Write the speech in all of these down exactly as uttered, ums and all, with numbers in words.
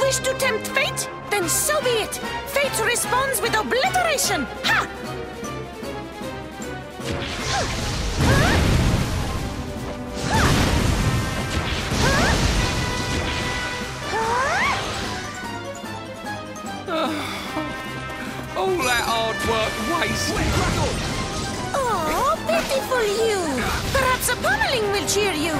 wish to tempt fate? Then so be it! Fate responds with obliteration! Ha! All that hard work wasted. Oh, pitiful you! Perhaps a pummeling will cheer you!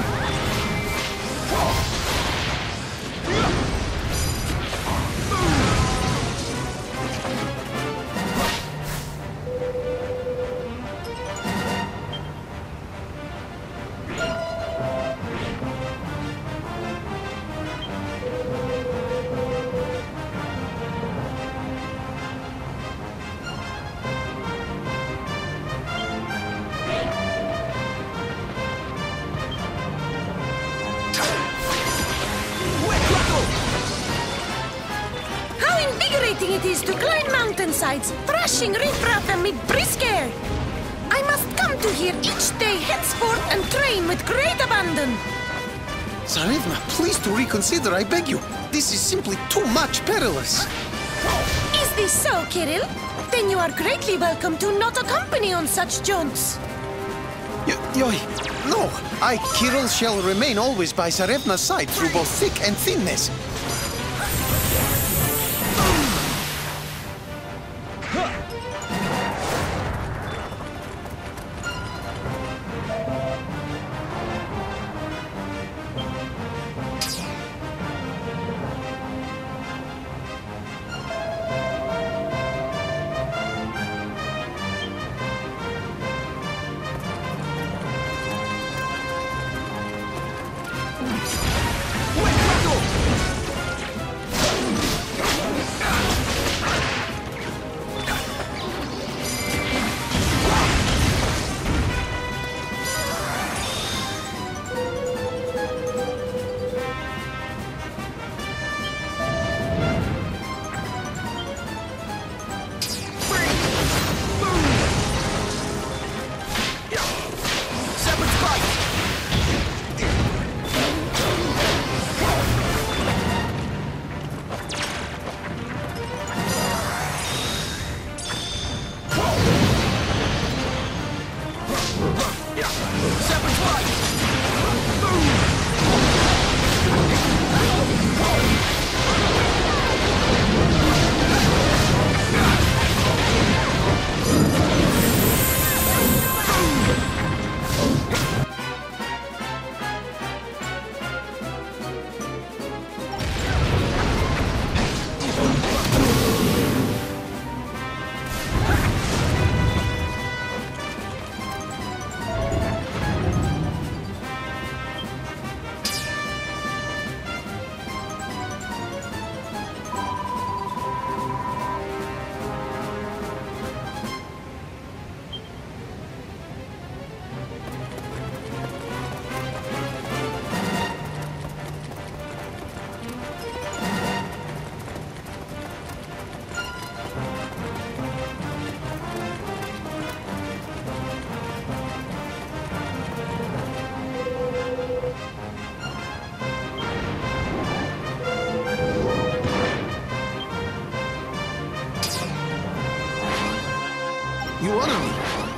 It is to climb mountainsides, thrashing riffraff amid brisk air. I must come to here each day henceforth and train with great abandon. Tsarevna, please to reconsider, I beg you. This is simply too much perilous. Is this so, Kirill? Then you are greatly welcome to not accompany on such jaunts. Y Yoy, no, I, Kirill, shall remain always by Tsarevna's side through both thick and thinness. You honor me.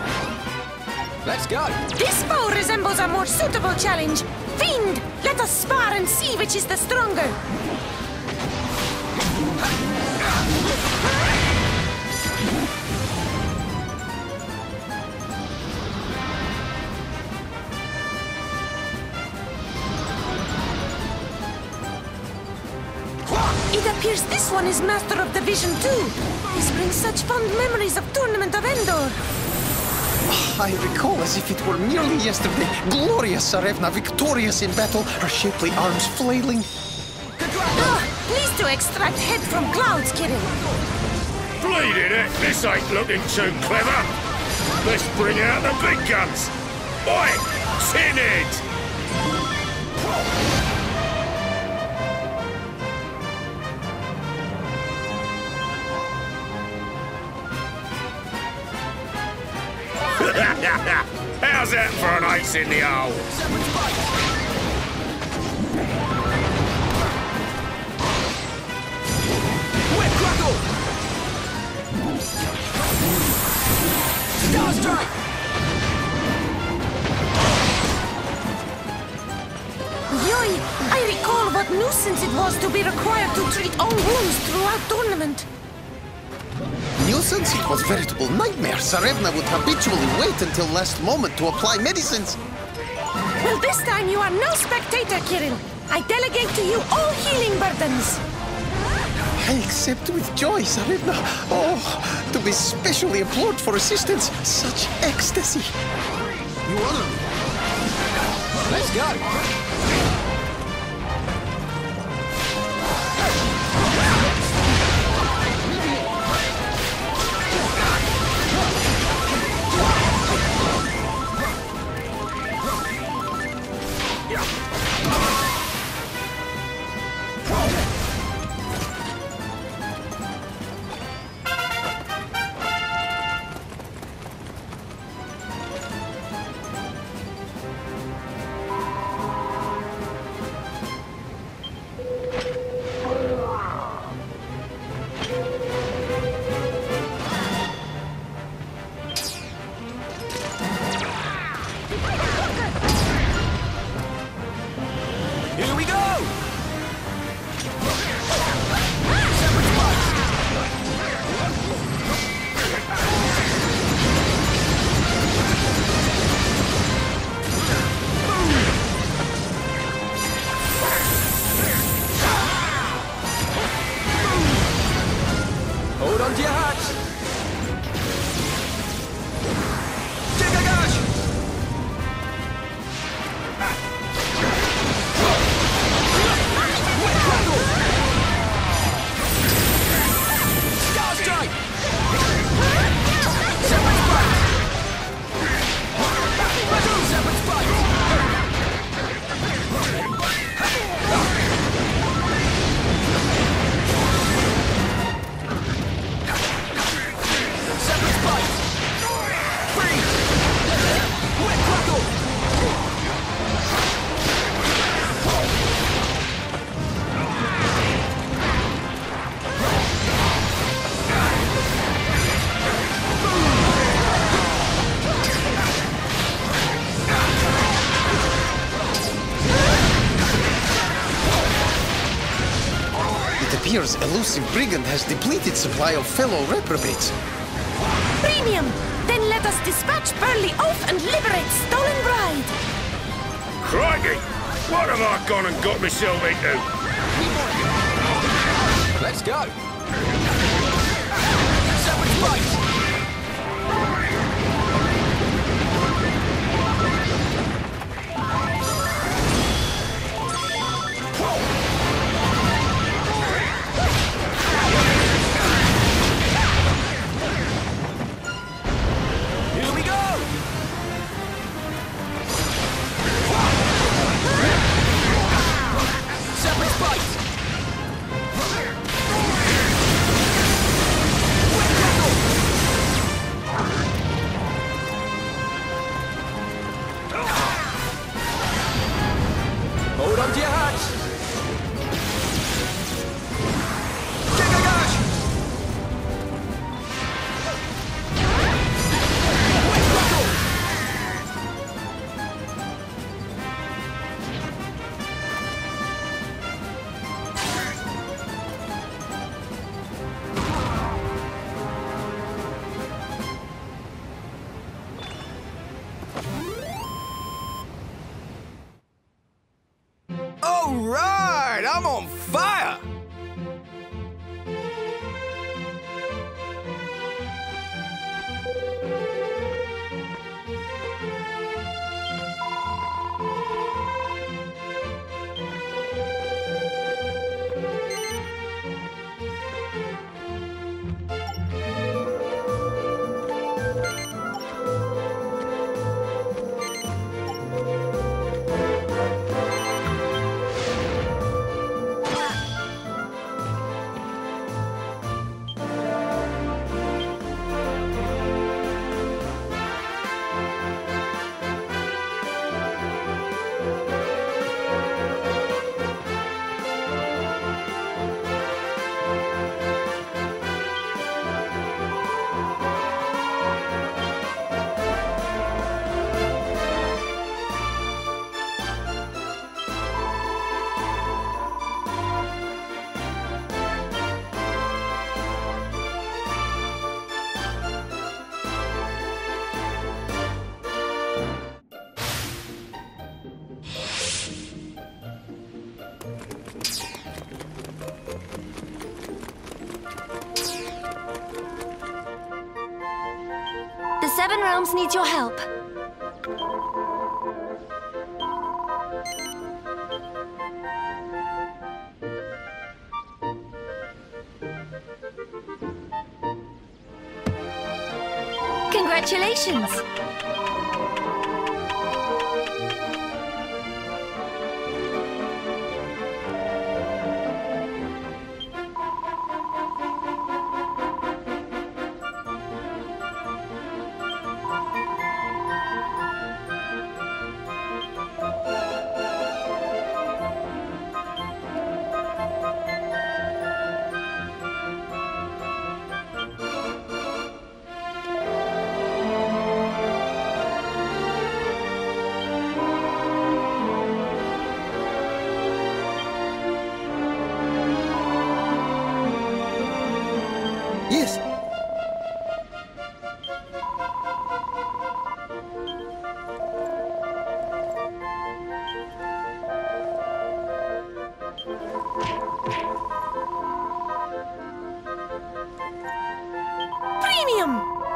Let's go. This foe resembles a more suitable challenge. Fiend, let us spar and see which is the stronger. It appears this one is master of the vision too. This brings such fond memories of Tournament of Endor. I recall as if it were merely yesterday. Glorious Tsarevna, victorious in battle, her shapely arms flailing. Oh, pleased to extract head from clouds, Kirill. Bleeding it, this ain't looking too clever. Let's bring out the big guns. Oi, Tinhead! How's that for an ace in the hole? I recall what nuisance it was to be required to treat all wounds throughout tournament. Nuisance? It was veritable nightmare. Tsarevna would habitually wait until last moment to apply medicines. Well, this time you are no spectator, Kirill. I delegate to you all healing burdens. I accept with joy, Tsarevna. Oh, to be specially implored for assistance. Such ecstasy. You honor me. Let's go. Here we go! Hold on to your hats! Gigagash! Star Strike! Separate Spike! Separate Spike! Separate Spike! Freeze! Wet Crackle! It appears elusive brigand has depleted supply of fellow reprobates. Premium! Then let us dispatch Burly Oaf and liberate Stolen Bride! Crikey! What have I gone and got myself into? Let's go! Separate Spike! Here we go! Separate Spike! Hold on to your hats! Gigagash! Wet Crackle! All right, I'm on fire! Realms needs your help. Congratulations! Yes. Premium!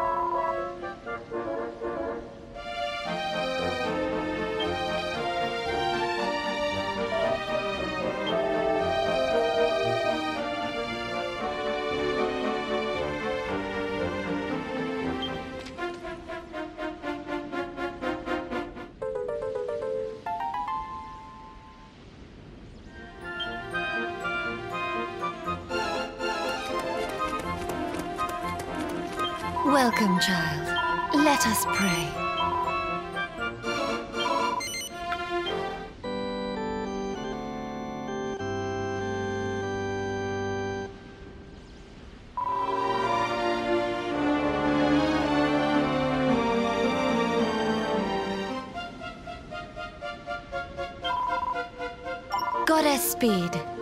Welcome, child. Let us pray. Goddess Speed.